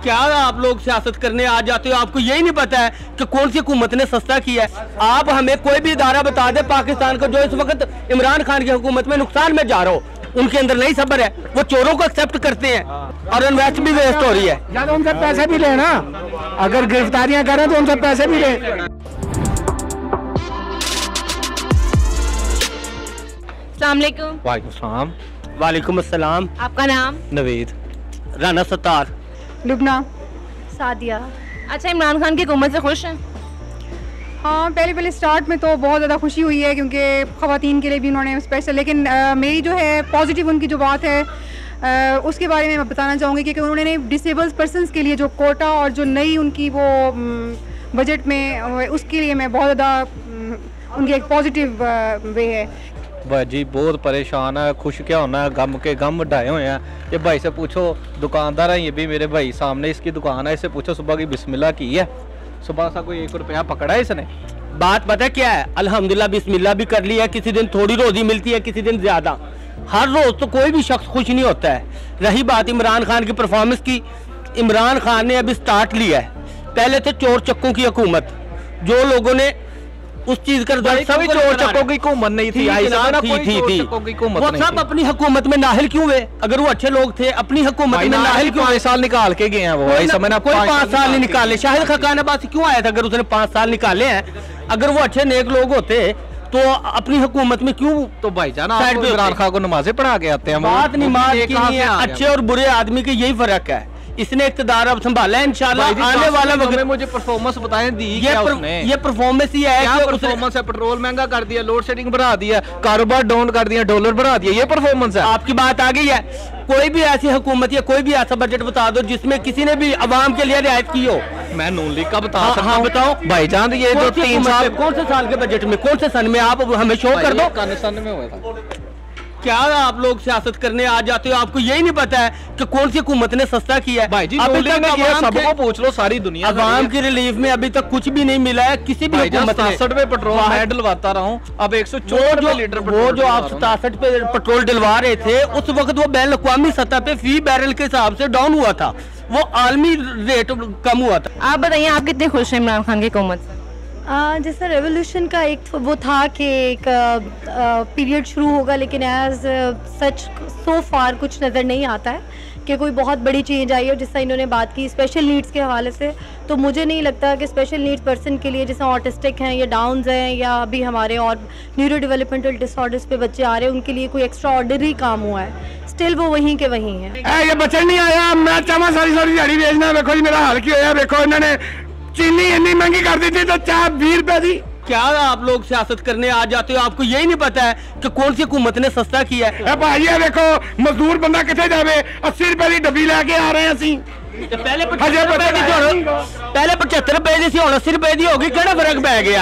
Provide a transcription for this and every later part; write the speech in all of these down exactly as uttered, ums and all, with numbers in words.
क्या आप लोग सियासत करने आ जाते हो, आपको यही नहीं पता है कि कौन सी हुकूमत ने सस्ता किया है। आप हमें कोई भी इदारा बता दे पाकिस्तान का जो इस वक्त इमरान खान की हुकूमत में नुकसान में जा रहा हो, उनके अंदर नहीं सब्र है, वो चोरों को एक्सेप्ट करते हैं और इन्वेस्ट भी वेस्ट हो रही है। या तो उनसे पैसे भी लेना, अगर गिरफ्तारियां करें तो उनसे पैसे भी ले। अस्सलाम वालेकुम। वालेकुम सलाम। वालेकुम अस्सलाम। आपका नाम? नवीद। राना सत्तार। लुबना। सादिया। अच्छा, इमरान खान की हुकूमत से खुश हैं? हाँ, पहले पहले स्टार्ट में तो बहुत ज़्यादा खुशी हुई है क्योंकि ख़वातीन के लिए भी उन्होंने स्पेशल, लेकिन आ, मेरी जो है पॉजिटिव उनकी जो बात है आ, उसके बारे में मैं बताना चाहूँगी कि उन्होंने डिसेबल्ड पर्सनस के लिए जो कोटा और जो नई उनकी वो बजट में, उसके लिए मैं बहुत ज़्यादा उनकी एक पॉजिटिव वे है। भाई जी बहुत परेशान है, खुश क्या होना है, गम के गम बढ़ाए हुए हैं। ये भाई से पूछो, दुकानदार है ये भी मेरे भाई सामने, इसकी दुकान है, इससे पूछो सुबह की बिस्मिल्लाह की है, सुबह सा कोई एक रुपया पकड़ा है इसने। बात पता क्या है, अल्हम्दुलिल्लाह बिस्मिल्लाह भी कर ली है, किसी दिन थोड़ी रोजी मिलती है, किसी दिन ज्यादा। हर रोज तो कोई भी शख्स खुश नहीं होता है। रही बात इमरान खान की परफॉर्मेंस की, इमरान खान ने अभी स्टार्ट लिया है। पहले थे चोर चक्कों की हुकूमत, जो लोगों ने उस चीज का सभी चोर चक्कों की हुकूमत नहीं थी, थी थी थी वो सब अपनी हुकूमत में नाहिल क्यों हुए? अगर वो अच्छे लोग थे अपनी हुकूमत में नाहिल क्यों? पाँच साल निकाल के गए हैं वो, कोई पाँच साल नहीं निकाले। शाहिद खकान अब्बासी क्यों आया था अगर उसने पाँच साल निकाले हैं? अगर वो अच्छे नेक लोग होते तो अपनी हुकूमत में क्यों? तो भाईजान आप इमरान खान को नमाजें पढ़ा के आते हैं। बात नमाज की नहीं है, अच्छे और बुरे आदमी के यही फर्क है। इसने इक़्तिदार अब संभाला है, इंशाल्लाह आने वाला वक्त। मुझे परफॉर्मेंस बताएं दी ये क्या पर, उसने? ये परफॉर्मेंस ही है क्या कि परफॉर्मेंस है? पेट्रोल महंगा कर दिया, लोड शेडिंग बढ़ा दिया, कारोबार डाउन कर दिया, डॉलर बढ़ा दिया, ये परफॉर्मेंस है? आपकी बात आ गई है। कोई भी ऐसी हुकूमत या कोई भी ऐसा बजट बता दो जिसमें किसी ने भी अवाम के लिए रियायत की हो। मैं नून लीग का बता हाँ, सकता हाँ, हूँ। बताओ भाईजान ये जो तीन साल, कौन से साल के बजट में, कौन से सन में, आप हमें शो कर दो। सन में हुआ था। क्या आप लोग सियासत करने आ जाते हो, आपको यही नहीं पता है कि कौन सी हुकूमत ने सस्ता किया है? भाई जी अभी तक सबको पूछ लो, सारी दुनिया अवाम की रिलीफ में अभी तक कुछ भी नहीं मिला है किसी भी हुकूमत ने। सतासठ पे पेट्रोल मैं डलवाता रहा हूँ, अब एक सौ चौवन लीटर वो जो आप सतासठ पे पेट्रोल डलवा रहे थे उस वक्त वो बैन अवी सतह पे फी बैरल के हिसाब से डाउन हुआ था, वो आलमी रेट कम हुआ था। आप बताइए, आप कितने खुश हैं इमरान खान की हुकूमत से? जैसे रेवोल्यूशन का एक वो था कि एक पीरियड शुरू होगा, लेकिन एज सच सो फार कुछ नज़र नहीं आता है कि कोई बहुत बड़ी चेंज आई है। जिससे इन्होंने बात की स्पेशल नीड्स के हवाले से, तो मुझे नहीं लगता कि स्पेशल नीड्स पर्सन के लिए, जैसे ऑटिस्टिक हैं या डाउन्स हैं या अभी हमारे और न्यूरो डेवलपमेंटल डिसऑर्डर्स पे बच्चे आ रहे हैं, उनके लिए कोई एक्स्ट्रा ऑर्डनरी काम हुआ है। स्टिल वो वहीं के वहीं है। ये बच्चा नहीं आया, मैं चाहवा सारी सारी दिहाड़ी बेचना। देखो जी मेरा हाल की होया, देखो इन्होंने चीनी इतनी महंगी कर दी थी तो चाय बीस रुपए दी। क्या आप लोग सियासत करने आ जाते हो, आपको यही नहीं पता है कि कौन सी हुकूमत ने सस्ता किया है? भाई देखो मजदूर बंदा कितने जावे, अस्सी रुपए की डब्बी लेके आ रहे हैं असी। पहले पचहत्तर रुपए दी पहले पचहत्तर रुपए दी सी, हुण अस्सी रुपए दी होगी, केड़ा फर्क पै गया?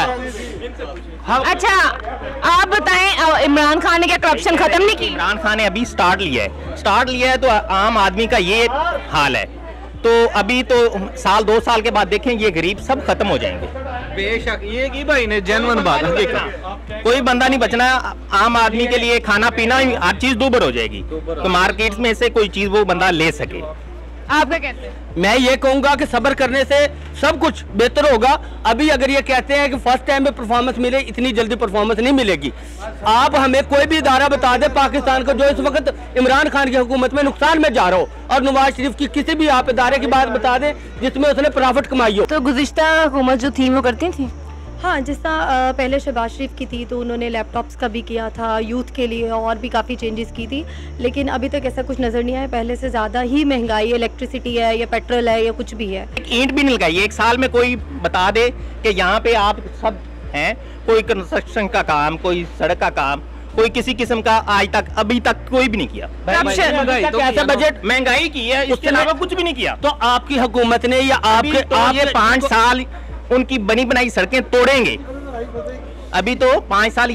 अच्छा, आप बताएं, इमरान खान ने क्या करप्शन खत्म नहीं की? इमरान खान ने अभी स्टार्ट लिया है, स्टार्ट लिया है तो आम आदमी का ये हाल है। तो अभी तो साल दो साल के बाद देखें ये गरीब सब खत्म हो जाएंगे। बेशक ये की भाई ने जेन्युइन बात है, कोई बंदा नहीं बचना। आम आदमी के लिए खाना पीना हर चीज दूबर हो जाएगी, तो मार्केट्स में से कोई चीज वो बंदा ले सके। आप क्या कहते हैं? मैं ये कहूंगा कि सब्र करने से सब कुछ बेहतर होगा। अभी अगर ये कहते हैं कि फर्स्ट टाइम में परफॉर्मेंस मिले, इतनी जल्दी परफॉर्मेंस नहीं मिलेगी। आप हमें कोई भी इदारा बता दे पाकिस्तान का जो इस वक्त इमरान खान की हुकूमत में नुकसान में जा रहा हो, और नवाज शरीफ की किसी भी आप इदारे की बात बता दें जिसमें उसने प्रॉफिट कमाई हो। तो गुज़िश्ता हुकूमत जो थी वो करती थी? हाँ, जिस तरह पहले शहबाज शरीफ की थी तो उन्होंने लैपटॉप्स का भी किया था यूथ के लिए, और भी काफ़ी चेंजेस की थी, लेकिन अभी तक ऐसा कुछ नज़र नहीं आया। पहले से ज़्यादा ही महंगाई, इलेक्ट्रिसिटी है या पेट्रोल है या कुछ भी है। एक ईंट भी नहीं लगाई। एक साल में कोई बता दे कि यहाँ पे आप सब हैं, कोई कंस्ट्रक्शन का काम, कोई सड़क का काम, कोई किसी किस्म का आज तक अभी तक कोई भी नहीं किया। कैसा बजट महंगाई की है, उसके अलावा कुछ भी नहीं किया। तो आपकी हुकूमत ने या आपके तो आप ये पाँच साल उनकी बनी बनाई सड़कें तोड़ेंगे। अभी तो पाँच साल ये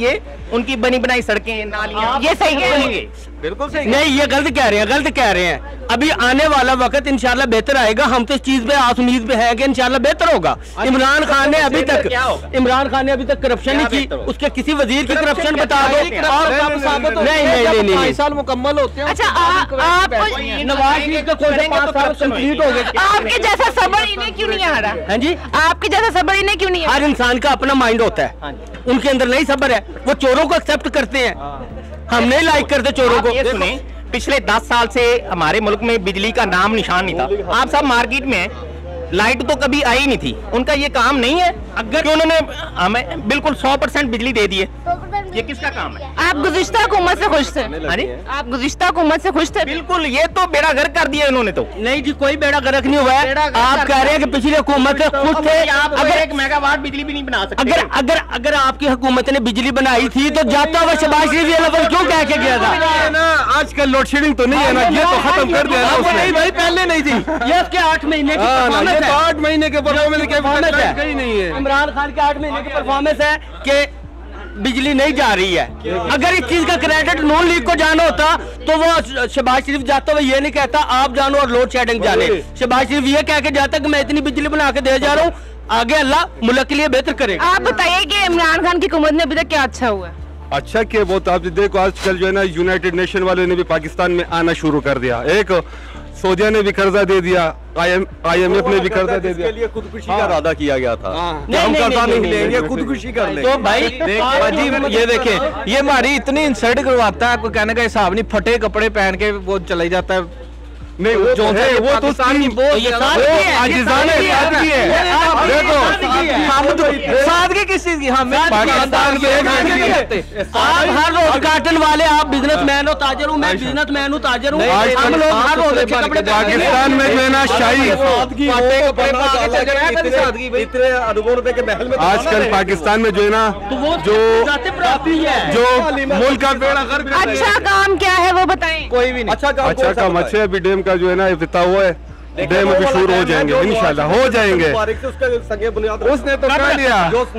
उनकी बनी बनाई सड़कें नालियां, ये सही कह रहे हैं। बिल्कुल सही नहीं, ये गलत कह रहे हैं, गलत कह रहे हैं। अभी आने वाला वक्त इंशाल्लाह बेहतर आएगा। हम तो इस चीज पे आस उम्मीद पे है कि इंशाल्लाह बेहतर होगा। इमरान खान ने अभी तक इमरान खान ने अभी तक करप्शन नहीं की, उसके किसी वजीर की करप्शन बता दो। नहीं नहीं नहीं नहीं साल मुकम्मल होते हैं। अच्छा आप नवाज शरीफ का कोई पाँच साल कंप्लीट हो गए। आपके जैसा सब्र इन्हें क्यों नहीं आ रहा? हाँ जी, आपके जैसा सब्र इन्हें क्यों नहीं आ रहा? हर इंसान का अपना माइंड होता है, उनके अंदर नहीं सब्र है, वो चोरों को एक्सेप्ट करते हैं। हम नहीं लाइक करते चोरों को। ये सुने, पिछले दस साल से हमारे मुल्क में बिजली का नाम निशान नहीं था। आप सब मार्केट में हैं, लाइट तो कभी आई नहीं थी। उनका ये काम नहीं है अगर उन्होंने हमें बिल्कुल सौ परसेंट बिजली दे दी है, ये किसका काम है? आप गुज़िश्ता हुकूमत से खुश थे? हाँ जी, आप गुज़िश्ता हुकूमत से खुश थे? बिल्कुल। ये तो बेड़ा गर्क कर दिया इन्होंने तो। नहीं जी, कोई बेड़ा गर्क नहीं हुआ है। आप कह रहे हैं कि पिछली हुकूमत खुश थे। अगर एक मेगावाट बिजली भी नहीं बना सकते। अगर अगर अगर आपकी हुकूमत ने बिजली बनाई थी तो जाता हुआ शहबाज शरीफ ये लफ्ज़ क्यों कह के गया था? आजकल लोड शेडिंग तो नहीं है ना, ये तो खत्म कर दिया ना उसने। नहीं भाई, पहले नहीं थी। ये उसके आठ महीने की परफॉर्मेंस है। आठ महीने के परफॉर्मेंस है कहीं नहीं है। इमरान खान के आठ महीने की परफॉर्मेंस है कि बिजली नहीं जा रही है। अगर इस चीज का क्रेडिट नून लीग को जाना होता तो वो शहबाज शरीफ जाता हुआ ये नहीं कहता आप जानो और लोड शेडिंग जाने। शहबाज शरीफ ये कह के जाता कि मैं इतनी बिजली बना के दे जा रहा हूँ, आगे अल्लाह मुल्क के लिए बेहतर करेगा। आप बताइए कि इमरान खान की हुकूमत में अभी तक क्या अच्छा हुआ है? अच्छा कि वो तो आप देखो आजकल जो है ना यूनाइटेड नेशन वाले ने भी पाकिस्तान में आना शुरू कर दिया। एक सऊदिया ने भी कर्जा दे दिया, आई एम एफ ने भी कर्जा दे दिया। इसके लिए खुदकुशी का इरादा किया गया था। नहीं, हम नहीं, कर्जा नहीं, नहीं लेंगे, खुदकुशी कर लेंगे। तो भाई जी ये देखें, ये हमारी इतनी इंसल्ट करवाता है, कोई कहने का हिसाब नहीं। फटे कपड़े पहन के वो चला जाता है। नहीं वो जो है वो तो पाकिस्तानी बहुत ये सादगी है। देखो हम तो सादगी किस चीज की? हम पाकिस्तान के आप हर रोज कार्टन वाले, आप बिजनेसमैन हो, ताजर हूँ मैं, बिजनेसमैन हूँ, ताजर हूँ। हम लोग हर रोज अच्छे कपड़े पाकिस्तान में जो है ना शाही इतने अरबों रुपए के महल में आजकल पाकिस्तान में जो है ना जो जो मुल्क का बेड़ा गर्क अच्छा काम क्या है वो बताएं। कोई भी नहीं। अच्छा काम अच्छा काम अच्छे अभी डैम का जो है ना इफ्तिताह हुआ है, डैम अभी शुरू हो जाएंगे इंशाल्लाह, हो जाएंगे। उसने तो कर लिया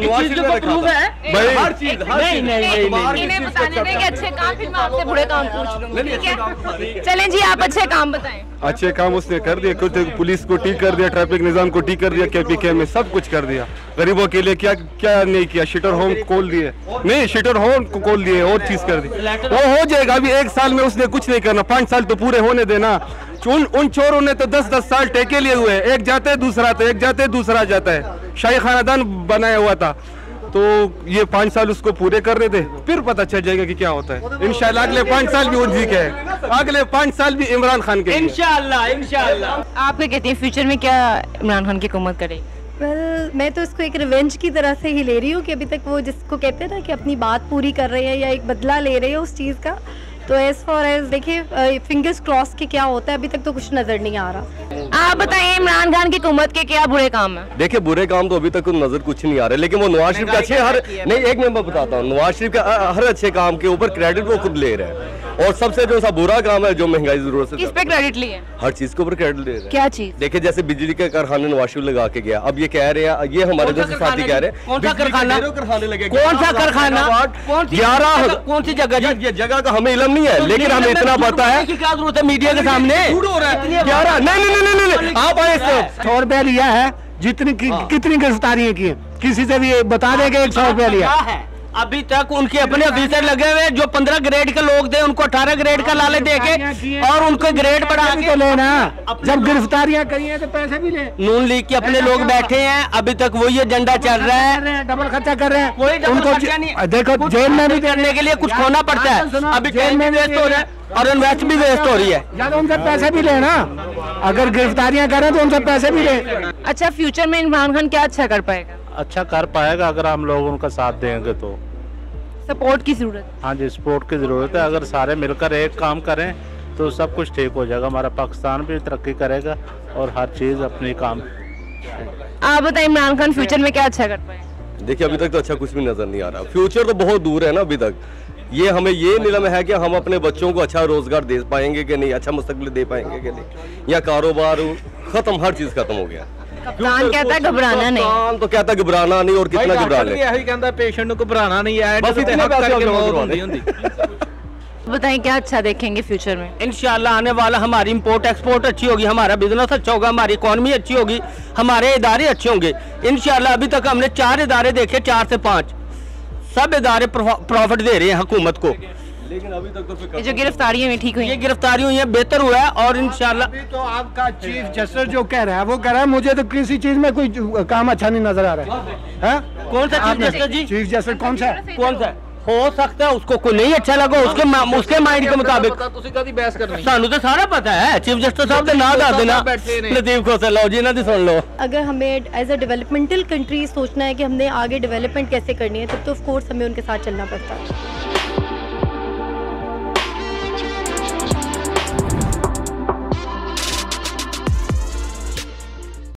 भाई। हर चीज नहीं नहीं नहीं इन्हें बताने दें कि अच्छे काम, फिर मैं आपसे बुरे काम पूछ लूंगी, ठीक है? चलें जी, आप अच्छे काम बताएं। अच्छे काम उसने कर दिया, कुछ पुलिस को ठीक कर दिया, ट्रैफिक निजाम को ठीक कर दिया, के पी के में सब कुछ कर दिया। गरीबों के लिए क्या क्या नहीं किया, शिटर होम खोल दिए, नहीं शिटर होम को खोल दिए और चीज कर दी। वो हो जाएगा, अभी एक साल में उसने कुछ नहीं करना, पाँच साल तो पूरे होने देना। उन उन चोरों ने तो दस दस साल टेके लिए हुए, एक जाते है दूसरा आता है, एक जाते है दूसरा जाता है। शाही खानदान बनाया हुआ था, तो ये पाँच साल उसको पूरे करने दे, फिर पता चल जाएगा कि क्या होता है। इंशाल्लाह अगले पाँच साल भी उसी के हैं, अगले पाँच साल भी इमरान खान के। इंशाल्लाह इंशाल्लाह। आप क्या कहते हैं, फ्यूचर में क्या इमरान खान की हुकूमत करेगी? वेल well, मैं तो इसको एक रिवेंज की तरह से ही ले रही हूँ कि अभी तक वो जिसको कहते हैं ना कि अपनी बात पूरी कर रहे हैं या एक बदला ले रहे हैं उस चीज़ का। तो एज फॉर एज देखिए फिंगर्स क्रॉस के क्या होता है, अभी तक तो कुछ नजर नहीं आ रहा। आप बताइए इमरान खान की हुकूमत के क्या बुरे काम है? देखिए बुरे काम तो अभी तक नजर कुछ नहीं आ रहे, लेकिन वो नवाज शरीफ के अच्छे हर नहीं एक मैं बताता हूँ, नवाज शरीफ के हर अच्छे काम के ऊपर क्रेडिट वो खुद ले रहे हैं। और सबसे जो सा बुरा काम है जो महंगाई जरूरत से किस पे क्रेडिट लिए? हर चीज के ऊपर क्रेडिट ले रहे हैं। क्या चीज? देखिए जैसे बिजली के कारखाने नवाज शरीफ लगा के गया, अब ये कह रहे हैं, ये हमारे जैसे साथी कह रहे हैं कौन सा कारखाना कारखाने लगे, कौन सा कारखाना, ग्यारह कौन सी जगह? ये जगह का हमें इल्म नहीं है, लेकिन हमें इतना पता है कि क्या जरूरत है मीडिया के सामने ग्यारह नहीं नहीं नहीं नहीं आप आए सौ रुपया लिया है, जितनी कितनी गिरफ्तारियां की, किसी से भी बता देंगे एक सौ रुपया लिया है। अभी तक उनके अपने ऑफिसर लगे हुए जो पंद्रह ग्रेड के लोग थे उनको अठारह ग्रेड का लाले देके और उनको ग्रेड बढ़ा के तो लेना। जब गिरफ्तारियां करी हैं तो पैसे भी ले। नून लीग के अपने लोग बैठे हैं, अभी तक वही एजेंडा चल रहा है, डबल खर्चा कर रहे हैं। कोई डबल खर्चा नहीं। देखो जेल में भी करने के लिए कुछ खोना पड़ता है, अभी जेल में वेस्ट हो रहा है और इन्वेस्ट भी वेस्ट हो रही है। या तो उनसे पैसे भी लेना, अगर गिरफ्तारियां करें तो उनसे पैसे भी ले। अच्छा फ्यूचर में इमरान खान क्या अच्छा कर पाएगा? अच्छा कर पाएगा अगर हम लोग उनका साथ देंगे तो। सपोर्ट की जरूरत? हाँ जी सपोर्ट की जरूरत है, अगर सारे मिलकर एक काम करें तो सब कुछ ठीक हो जाएगा, हमारा पाकिस्तान भी तरक्की करेगा और हर चीज़ अपनी काम। आप बताइए इमरान खान फ्यूचर में क्या अच्छा कर पाएगा? देखिए अभी तक तो अच्छा कुछ भी नजर नहीं आ रहा, फ्यूचर तो बहुत दूर है ना अभी तक। ये हमें ये निलम है कि हम अपने बच्चों को अच्छा रोजगार दे पाएंगे कि नहीं, अच्छा मुस्तकबिल दे पाएंगे कि नहीं, या कारोबार खत्म, हर चीज़ खत्म हो गया। कप्तान कहता है घबराना नहीं। कप्तान तो कहता है घबराना नहीं, और कितना घबरा ले। यही कहता पेशेंट को घबराना नहीं है, बस इतने पैसे आप जमा करवा दें। बताएं क्या अच्छा देखेंगे फ्यूचर में? इंशाल्लाह आने वाला हमारी इंपोर्ट एक्सपोर्ट अच्छी होगी, हमारा बिजनेस अच्छा होगा, हमारी इकॉनमी अच्छी होगी, हमारे इदारे अच्छे होंगे इंशाल्लाह। अभी तक हमने चार इदारे देखे, चार से पाँच, सब इदारे प्रॉफिट दे रहे हैं हुकूमत को। लेकिन अभी तक तो ये जो गिरफ्तारियां हुई ठीक हुई, ये गिरफ्तारी हुई है, बेहतर हुआ है। और इंशाल्लाह अभी तो आपका चीफ जस्टिस जो कह रहा है वो कह रहा है मुझे तो किसी चीज में कोई काम अच्छा नहीं नजर आ रहा है। कौन सा chief justice ji? Chief justice कौन सा है? कौन सा हो सकता है उसको कोई नहीं अच्छा लगा, उसके उसके माइंड के मुताबिक। सानू तो सारा पता है, चीफ जस्टिस साहब के ना दस देना लतीफ को लो जी ना सुन लो। अगर हमें एज अ डेवलपमेंटल कंट्री सोचना है कि हमने आगे डेवलपमेंट कैसे करनी है, तब तो ऑफ कोर्स हमें उनके साथ चलना पड़ता है।